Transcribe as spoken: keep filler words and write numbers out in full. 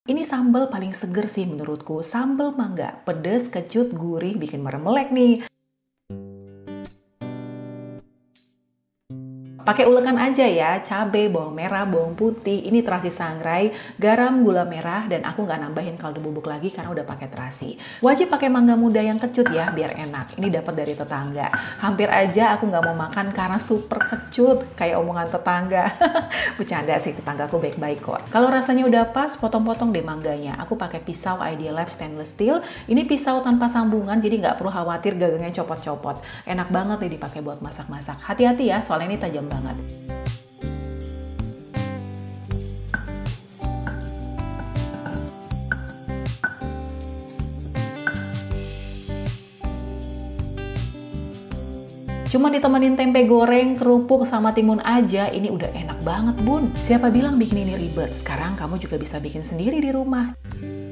Ini sambal paling seger sih menurutku. Sambal mangga, pedes, kecut, gurih, bikin merem melek nih. Pakai ulekan aja ya, cabai, bawang merah, bawang putih, ini terasi sangrai, garam, gula merah, dan aku nggak nambahin kaldu bubuk lagi karena udah pakai terasi. Wajib pakai mangga muda yang kecut ya, biar enak. Ini dapat dari tetangga. Hampir aja aku nggak mau makan karena super kecut, kayak omongan tetangga. Bercanda sih, tetanggaku baik-baik kok. Kalau rasanya udah pas, potong-potong deh mangganya. Aku pakai pisau Idea Lab stainless steel. Ini pisau tanpa sambungan, jadi nggak perlu khawatir gagangnya copot-copot. Enak banget nih dipakai buat masak-masak. Hati-hati ya, soalnya ini tajam banget. Cuma ditemenin tempe goreng, kerupuk, sama timun aja, ini udah enak banget bun. Siapa bilang bikin ini ribet? Sekarang kamu juga bisa bikin sendiri di rumah.